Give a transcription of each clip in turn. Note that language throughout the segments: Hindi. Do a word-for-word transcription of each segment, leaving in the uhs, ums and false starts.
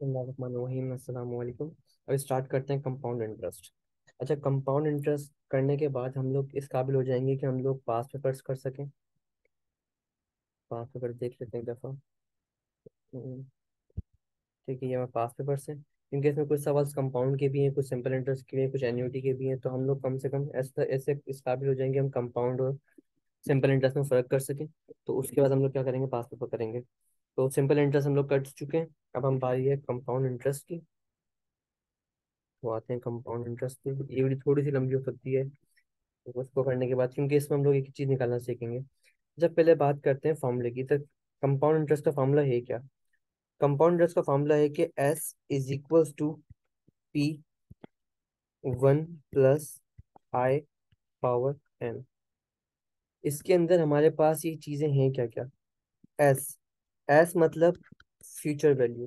बिस्मिल्लाहिर्रहमानिर्रहीम, अस्सलाम वालेकुम। अब स्टार्ट करते हैं कंपाउंड इंटरेस्ट। अच्छा, कंपाउंड इंटरेस्ट करने के बाद हम लोग इस काबिल हो जाएंगे कि हम लोग पास पेपर्स कर सकें। पास पेपर देख लेते हैं एक दफ़ा। हम्म, ठीक है, ये हमारे पास पेपर्स हैं, क्योंकि इसमें कुछ सवाल कंपाउंड के भी हैं, कुछ सिंपल इंटरेस्ट के भी हैं, कुछ एन्युटी के भी हैं। तो हम लोग कम से कम ऐसे ऐसे इस काबिल हो जाएंगे हम कंपाउंड और सिंपल इंटरेस्ट में फ़र्क कर सकें। तो उसके बाद हम लोग क्या करेंगे, पास पेपर करेंगे। तो सिंपल इंटरेस्ट हम लोग कर चुके हैं, अब हम बारी है कंपाउंड इंटरेस्ट की। तो आते हैं कंपाउंड इंटरेस्ट पे। ये भी थोड़ी सी लंबी हो सकती है, तो उसको करने के बाद, क्योंकि इसमें हम लोग एक चीज निकालना सीखेंगे। जब पहले बात करते हैं फॉर्मूले की, तो कंपाउंड इंटरेस्ट का फॉर्मूला है क्या? कंपाउंड इंटरेस्ट का फॉर्मूला है कि S is equals to P one plus I power N. इसके अंदर हमारे पास ये चीजें हैं क्या क्या? एस, एस मतलब फ्यूचर वैल्यू,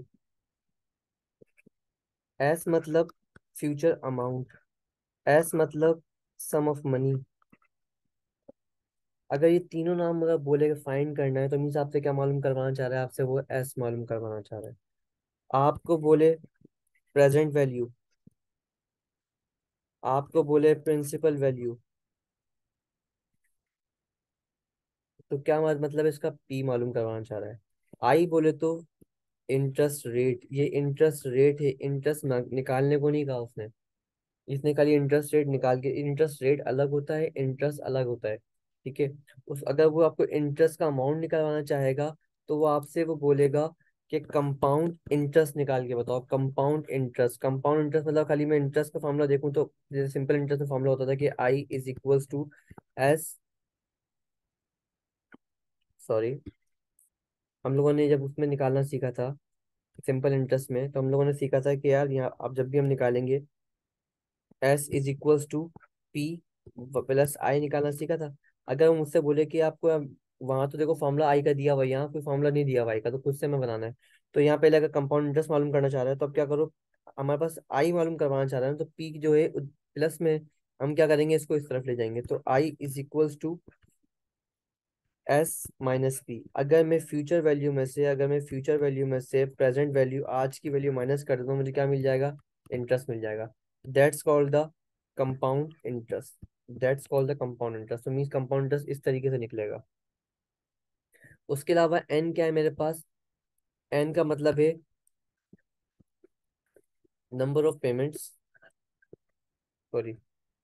एस मतलब फ्यूचर अमाउंट, एस मतलब सम ऑफ मनी। अगर ये तीनों नाम अगर बोले फाइंड करना है, तो मीन्स आपसे क्या मालूम करवाना चाह रहा है? आपसे वो एस मालूम करवाना चाह रहा है। आपको बोले प्रेजेंट वैल्यू, आपको बोले प्रिंसिपल वैल्यू, तो क्या मत- मतलब इसका पी मालूम करवाना चाह रहा है। आई बोले तो इंटरेस्ट रेट, ये इंटरेस्ट रेट है, इंटरेस्ट निकालने को नहीं कहा उसने। इसने खाली इंटरेस्ट रेट निकाल के, इंटरेस्ट रेट अलग होता है, इंटरेस्ट अलग होता है। ठीक है। उस अगर वो आपको इंटरेस्ट का अमाउंट निकालवाना चाहेगा, तो वो आपसे वो बोलेगा कि कंपाउंड इंटरेस्ट निकाल के बताओ। कंपाउंड इंटरेस्ट, कंपाउंड इंटरेस्ट मतलब खाली मैं इंटरेस्ट का फॉर्मूला देखूं तो जैसे सिंपल इंटरेस्ट का फॉर्मूला होता था कि I is equals to S, sorry, हम लोगों ने जब उसमें निकालना सीखा था सिंपल इंटरेस्ट में, तो हम लोगों ने सीखा था कि यार यहाँ अब जब भी हम निकालेंगे S is equals to P plus I निकालना सीखा था। अगर वो मुझसे बोले कि आपको वहां तो देखो फॉर्मूला आई का दिया हुआ है, यहाँ कोई फॉर्मूला नहीं दिया हुआ आई का, तो खुद से मैं बनाना है। तो यहाँ पहले अगर कंपाउंड इंटरेस्ट मालूम करना चाह रहे हैं, तो अब क्या करो, हमारे पास आई मालूम करवाना चाह रहे हैं, तो पी जो है प्लस में हम क्या करेंगे, इसको इस तरफ ले जाएंगे। तो I is equals to S minus P. अगर मैं फ्यूचर वैल्यू में से अगर मैं फ्यूचर वैल्यू में से प्रेजेंट वैल्यू, आज की वैल्यू माइनस कर दूँ, मुझे क्या मिल जाएगा? इंटरेस्ट मिल जाएगा। That's called the compound interest. That's called the compound interest. तो मीन्स कंपाउंड इंटरेस्ट इस तरीके से निकलेगा। उसके अलावा एन क्या है मेरे पास? एन का मतलब है number of payments, sorry,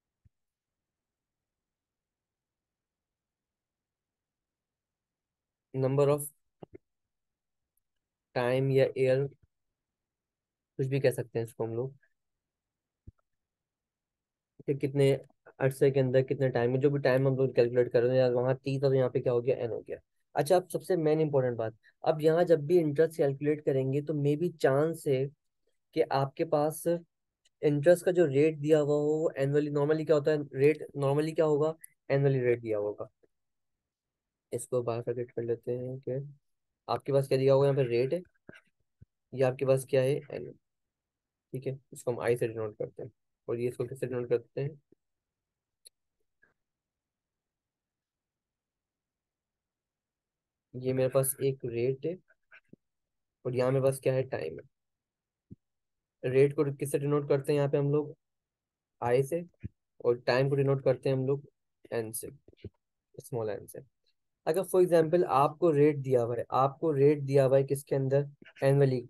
number of time या ईयर, कुछ भी कह सकते हैं इसको हम लोग, कि कितने अरसे के अंदर कितने टाइम में, जो भी टाइम हम लोग कैलकुलेट कर रहे हैं, वहाँ टी था तो यहाँ पे क्या हो गया, एन हो गया। अच्छा, अब सबसे मेन इंपॉर्टेंट बात, अब यहाँ जब भी इंटरेस्ट कैलकुलेट करेंगे तो मे बी चांस है कि आपके पास इंटरेस्ट का जो रेट दिया हुआ हो वो एनुअली, नॉर्मली क्या होता है रेट, नॉर्मली क्या होगा, एनुअली रेट दिया होगा। इसको बाहर करके कर लेते हैं कि आपके पास क्या दिया होगा, यहाँ पे रेट है, ये आपके पास क्या है, एन। ठीक है, इसको हम आई से डिनोट करते हैं, और ये इसको किससे डिनोट करते हैं, ये मेरे पास एक रेट है, और यहाँ मेरे पास क्या है, टाइम है। रेट को किससे डिनोट करते हैं यहाँ पे हम लोग, आई से, और टाइम को डिनोट करते हैं हम लोग एन से, स्मॉल एन से। अगर फॉर एग्जांपल आपको रेट दिया हुआ है, आपको रेट दिया हुआ है किसके अंदर, एनुअली,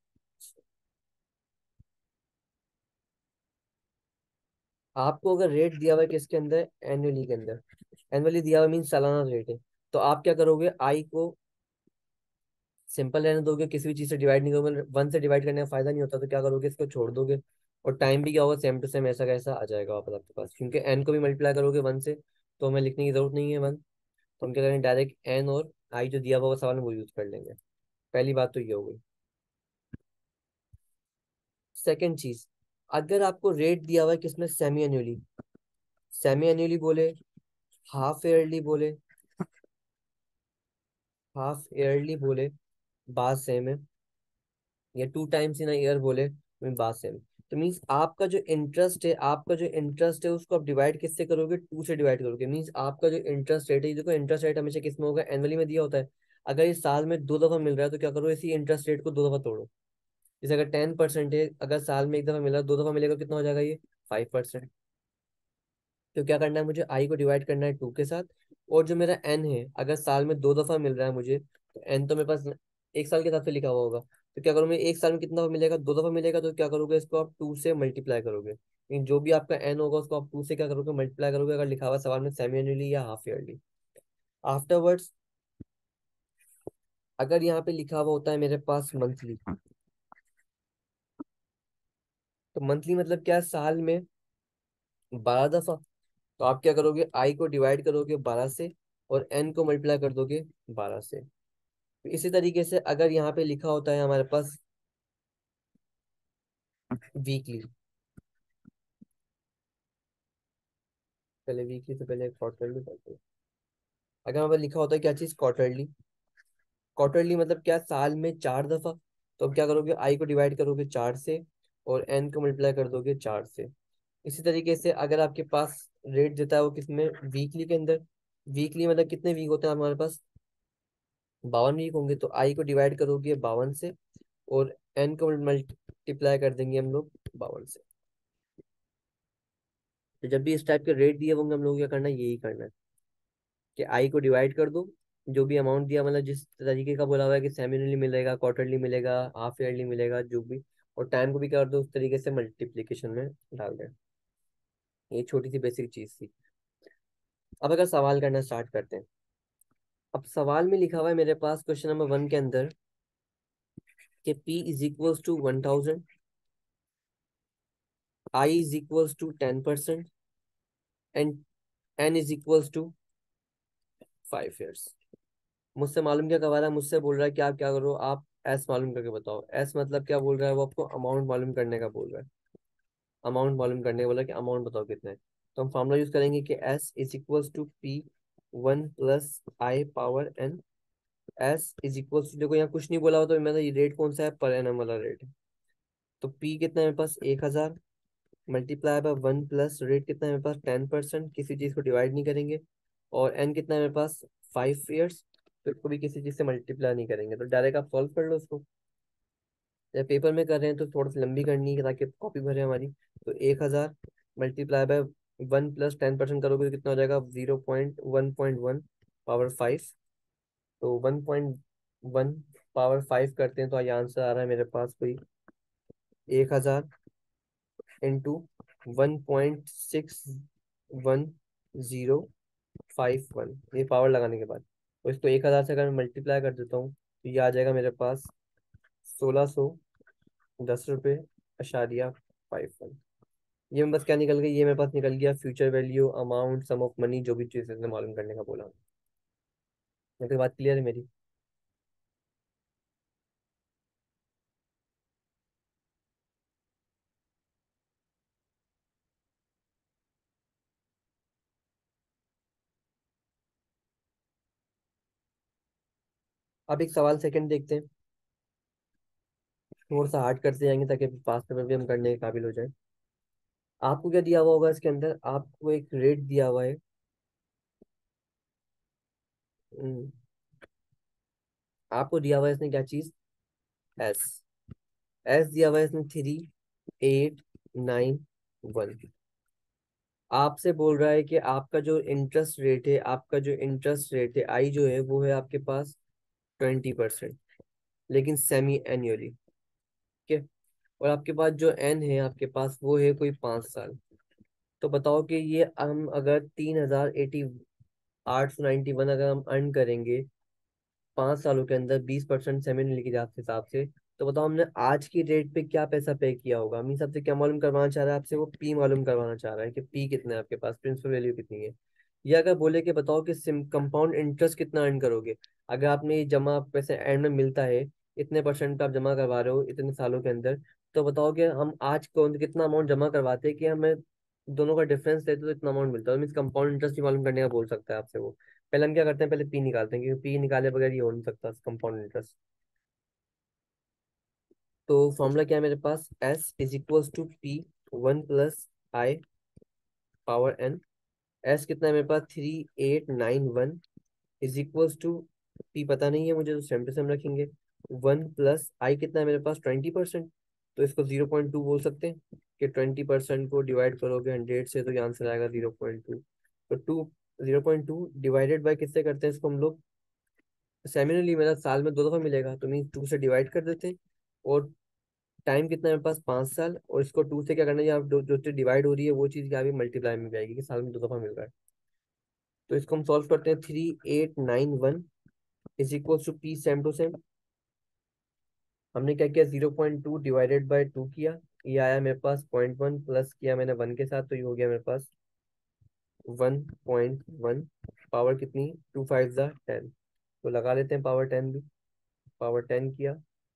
आपको अगर रेट दिया हुआ है किसके अंदर, एनुअली के अंदर, एनुअली दिया हुआ मीन सालाना रेट है, तो आप क्या करोगे, आई को सिंपल रहने दोगे, किसी भी चीज से डिवाइड नहीं करोगे, वन से डिवाइड करने का फायदा नहीं होता, तो क्या करोगे, इसको छोड़ दोगे। और टाइम भी क्या होगा, सेम टू सेम ऐसा कैसा आ जाएगा वापस आपके पास, क्योंकि एन को भी मल्टीप्लाई करोगे वन से, तो हमें लिखने की जरूरत नहीं है वन। तो हम क्या करेंगे, डायरेक्ट एन और आई जो दिया हुआ सवाल में वो यूज कर लेंगे। पहली बात तो ये हो गई। सेकेंड चीज, अगर आपको रेट दिया हुआ है किसमें, सेमी एनुअली, सेमी एनुअली बोले, हाफ ईयरली बोले, हाफ ईयरली बोले, बात सेम है, या टू टाइम्स इन ईयर बोले तो बात सेम। तो मीन्स आपका जो इंटरेस्ट है, आपका जो इंटरेस्ट है उसको आप डिवाइड किससे करोगे, टू से डिवाइड करोगे। मीन्स आपका जो इंटरेस्ट रेट है, देखो इंटरेस्ट रेट हमेशा किसमें होगा, एनुअली में दिया होता है। अगर ये साल में दो दफा मिल रहा है, तो क्या करो, इसी इंटरेस्ट रेट को दो दफा तोड़ो। जैसे अगर टेन परसेंट है, अगर साल में एक दफा मिला, दो दफा मिलेगा, कितना हो जाएगा ये? Five percent. तो क्या करना है मुझे, आई को डिवाइड करना है टू के साथ। और जो मेरा एन है, अगर साल में दो दफा मिल रहा है मुझे, तो एन तो मेरे पास एक साल के हिसाब से लिखा हुआ होगा। तो क्या करूँ मैं, एक साल में कितना दफा मिलेगा, दो दफा मिलेगा, तो क्या करोगे, इसको आप टू से मल्टीप्लाई करोगे। लेकिन जो भी आपका एन होगा उसको आप टू से क्या करोगे, मल्टीप्लाई करोगे, अगर लिखा हुआ सवाल में सेमी एनुअली या हाफ ईयरली। आफ्टरवर्ड्स अगर यहाँ पे लिखा हुआ होता है मेरे पास मंथली, तो मंथली मतलब क्या है, साल में बारह दफा। तो आप क्या करोगे, आई को डिवाइड करोगे बारह से, और एन को मल्टीप्लाई कर दोगे बारह से। तो इसी तरीके से अगर यहाँ पे लिखा होता है हमारे पास वीकली, पहले वीकली से पहले क्वार्टरली करते हैं। अगर हमारे पास लिखा होता है क्या चीज, क्वार्टरली। क्वार्टरली मतलब क्या, साल में चार दफा। तो अब क्या करोगे, आई को डिवाइड करोगे चार से, और एन को मल्टीप्लाई कर दोगे चार से। इसी तरीके से अगर आपके पास रेट देता है वो किसमें, वीकली के अंदर। वीकली मतलब कितने वीक होते हैं हमारे पास, बावन वीक होंगे। तो आई को डिवाइड करोगे बावन से, और एन को मल्टीप्लाई कर देंगे हम लोग बावन से। तो जब भी इस टाइप के रेट दिए होंगे, हम लोग क्या करना है, यही करना है कि आई को डिवाइड कर दो, जो भी अमाउंट दिया, मतलब जिस तरीके का बोला हुआ है कि सेमिनली मिलेगा, क्वार्टरली मिलेगा, हाफ ईयरली मिलेगा, जो भी, और टाइम को भी कर दो उस तरीके से मल्टीप्लीकेशन में डाल दें। ये छोटी सी बेसिक चीज थी। अब अगर सवाल करना स्टार्ट करते हैं। अब सवाल में लिखा हुआ है मेरे पास क्वेश्चन नंबर वन के अंदर कि P is equals to one thousand, I is equals to ten percent, and N is equals to five years. मुझसे मालूम क्या करवा रहा है, मुझसे बोल रहा है कि आप क्या करो, आप एस मालूम करके बताओ। एस मतलब क्या बोल रहा है, वो आपको अमाउंट मालूम करने का बोल रहा है। अमाउंट मालूम करने का बोला कि अमाउंट बताओ कितना है। तो हम फॉर्मूला यूज करेंगे कि S is equals to P one plus I power N. S is equals to, देखो यहाँ कुछ नहीं बोला हो, तो मतलब ये रेट कौन सा है, पर एनम वाला रेट है। तो पी कितना है मेरे पास, एक हजार, multiply by one plus rate कितना है मेरे पास, टेन परसेंट, किसी चीज को डिवाइड नहीं करेंगे। और एन कितना है मेरे पास, फाइव ईयर्स। तो इसको भी किसी चीज से मल्टीप्लाई नहीं करेंगे, तो डायरेक्ट आप सॉल्व कर लो उसको। जब पेपर में कर रहे हैं तो थोड़ा सी लंबी करनी है ताकि कॉपी भरे हमारी। तो एक हजार multiply by one plus ten percent करोगे तो कितना हो जाएगा, zero point one point one power five. तो one point one power five करते हैं तो ये आंसर आ रहा है मेरे पास कोई एक हजार into one point six one zero five one, ये पावर लगाने के बाद। तो इसको एक हजार से अगर मैं मल्टीप्लाई कर देता हूँ तो ये आ जाएगा मेरे पास सोलह सौ, दस रुपये अशारिया फाइव वन। ये मैं बस क्या निकल गई, ये मेरे पास निकल गया future value, amount, sum of money, जो भी चीज़ इसने मालूम करने का बोला। ये तो बात क्लियर है मेरी। अब एक सवाल सेकंड देखते हैं, थोड़ा सा हार्ड करते जाएंगे ताकि पास पेपर भी हम करने के काबिल हो जाए। आपको क्या दिया हुआ होगा इसके अंदर, आपको एक रेट दिया हुआ है। हम्म, आपको दिया हुआ है इसने क्या चीज, एस। एस दिया हुआ है इसने थ्री एट नाइन वन। आपसे बोल रहा है कि आपका जो इंटरेस्ट रेट है, आपका जो इंटरेस्ट रेट है आई जो है वो है आपके पास ट्वेंटी परसेंट, लेकिन सेमी एनुअली। ठीक है। और आपके पास जो एन है आपके पास वो है कोई पाँच साल। तो बताओ कि ये हम अगर तीन हजार एटी, आठ सौ नाइन्टी वन अगर हम अर्न करेंगे पाँच सालों के अंदर बीस परसेंट सेमेन लेके जाते हिसाब से, तो बताओ हमने आज की डेट पे क्या पैसा पे किया होगा। हम सबसे क्या मालूम करवाना चाह रहा है आपसे, वो पी मालूम करवाना चाह रहा है कि पी कितना है आपके पास, प्रिंसिपल वैल्यू कितनी है। या अगर बोले कि बताओ कि सिम कंपाउंड इंटरेस्ट कितना अर्न करोगे, अगर आपने ये जमा पैसे एंड में मिलता है, इतने परसेंट पे आप जमा करवा रहे हो इतने सालों के अंदर, तो बताओ कि हम आज कौन कितना अमाउंट जमा करवाते हैं कि हमें दोनों का डिफरेंस लेते तो इतना अमाउंट मिलता है। मीन कंपाउंड इंटरेस्ट भी मालूम करने का बोल सकता है आपसे वो। पहले हम क्या करते हैं, पहले पी निकालते हैं, क्योंकि पी निकाले बगैर ये हो नहीं सकता कंपाउंड इंटरेस्ट। तो फॉर्मूला क्या है मेरे पास, S is equals to P one plus I power N. S कितना है मेरे पास, three eight nine one, is equals to, P पता नहीं है मुझे तो सेम टू सेम रखेंगे, वन प्लस आई कितना है मेरे पास, ट्वेंटी परसेंट। तो इसको जीरो पॉइंट टू बोल सकते हैं कि ट्वेंटी परसेंट को डिवाइड करोगे हंड्रेड से तो ये आंसर आएगा जीरो पॉइंट टू। तो two zero point two divided by किससे करते हैं इसको हम लोग, सेमिनली मेरा साल में दो दफा मिलेगा तो मीन टू से डिवाइड कर देते हैं। और टाइम कितना है मेरे पास, पाँच साल। और इसको टू से क्या करना है, यहाँ जो जो चीज डिवाइड हो रही है वो चीज क्या भी मल्टीप्लाई में भी आएगी कि साल में दो दफा मिल रहा है। तो इसको हम सॉल्व करते हैं, three eight nine one is equal to P, same to same. हमने क्या किया, zero point two divided by two किया, ये आया मेरे पास पॉइंट वन, प्लस किया मैंने वन के साथ तो ये हो गया मेरे पास वन पॉइंट वन। पावर कितनी, टू फाइव ज़ा टेन। तो लगा लेते हैं पावर टेन भी, पावर टेन किया।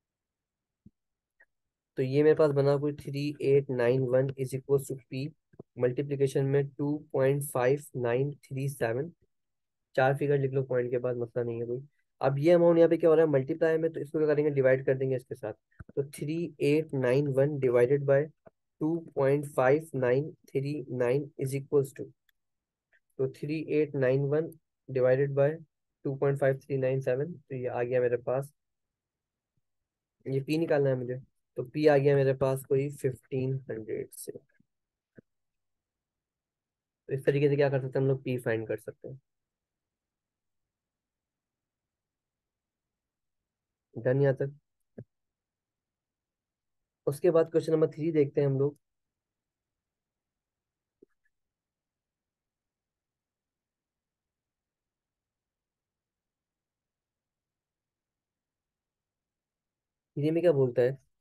तो ये मेरे पास बना कोई three eight nine one is equal to P, multiplication में two point five nine three seven. चार फिगर लिख लो पॉइंट के बाद, मसला नहीं है कोई। अब ये अमाउंट यहाँ पे क्या हो रहा है, मल्टीप्लाई में, तो इसको क्या करेंगे, डिवाइड कर देंगे इसके साथ। तो three eight nine one divided by two point five nine three nine is equals to, तो three eight nine one divided by two point five three nine seven, तो ये आ गया मेरे पास, ये पी निकालना है मुझे। तो पी आ गया मेरे पास कोई फिफ्टीन हंड्रेड से। तो इस तरीके से क्या कर सकते हैं हम लोग, पी फाइंड कर सकते हैं। डन यहाँ तक। उसके बाद क्वेश्चन नंबर थ्री देखते हैं हम लोग। थ्री में क्या बोलता है,